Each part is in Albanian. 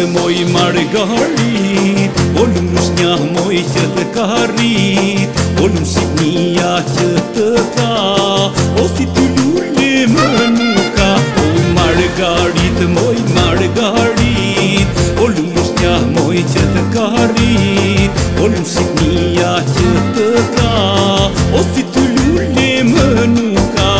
moj margarit, o lumë lushnja moj që të ka rrit, o lumë Shqipnia që të ka, o si ty lullë më nuk ka. O margarit, moj margarit, o lumë lushnja moj që të ka rrit, o lumë Shqipnia që të ka, o si ty lullë më nuk ka.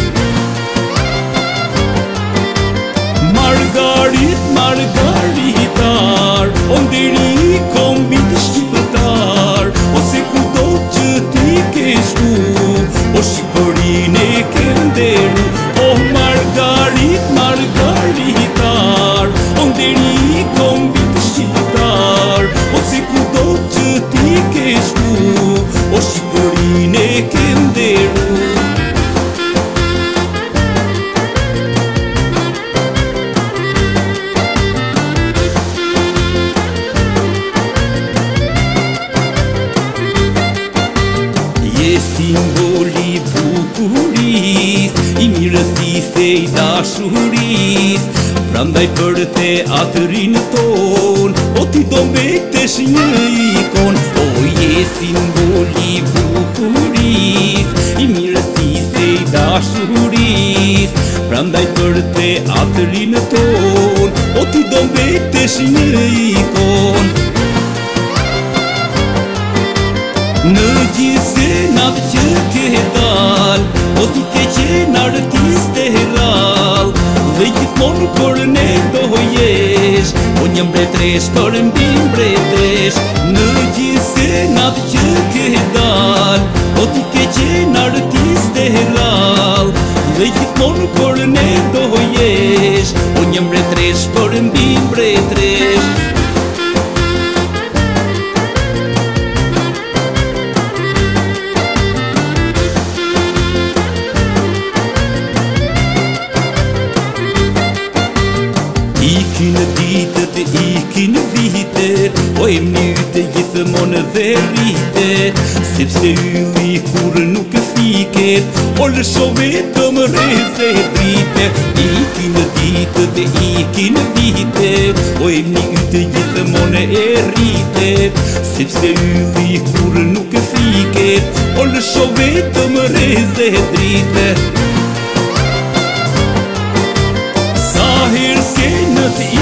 Margarit, margaritar, o nderi kombit shqiptar, ose kudo që ti ke shku, o Shqipërinë e ke nderu. O Margarit, margaritar, o nderi kombit shqiptar, ose kudo që ti ke shku, o Shqipërinë e ke nderu. Simboli bukuris, i mirësis e i dashuris, prandaj për te atërin ton, o ti do mbetesh një ikon. O je simboli bukuris, i mirësis e i dashuris, prandaj për te atërin ton, o ti do mbetesh një ikon. Në gjithë senat që ke dal, o ti ke qenë artist e rall, dhe gjithmonë për ne do jesh, o një mbretresh për mbi mbretresh. Në gjithë senat që ke dal, o ti ke qenë artist e rall, dhe gjithmonë për ne do jesh, o një mbretresh për mbi mbretresh. Ikin ditët, ikin vitet, o e mnyte gjithmonë dhe rritet, sepse ylli kur nuk fiket, o lësho vetëm reze drite. Ikin ditët, ikin vitet, o e mnyte gjithmonë e rritet, sepse ylli kur nuk fiket, o lësho vetëm reze drite. Sa herë skenët